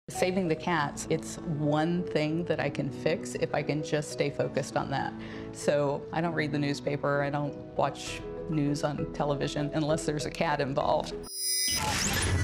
Saving the cats, it's one thing that I can fix if I can just stay focused on that. So I don't read the newspaper, I don't watch news on television unless there's a cat involved.